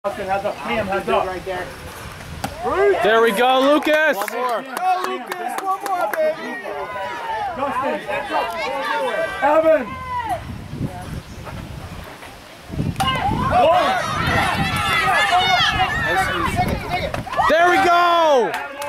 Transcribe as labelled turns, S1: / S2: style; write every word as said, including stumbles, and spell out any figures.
S1: Heads up, Liam, heads up. Right there.
S2: There we go, Lucas.
S3: One more.
S1: Go, Lucas. One more, baby. Justin, Evan.
S2: There we go.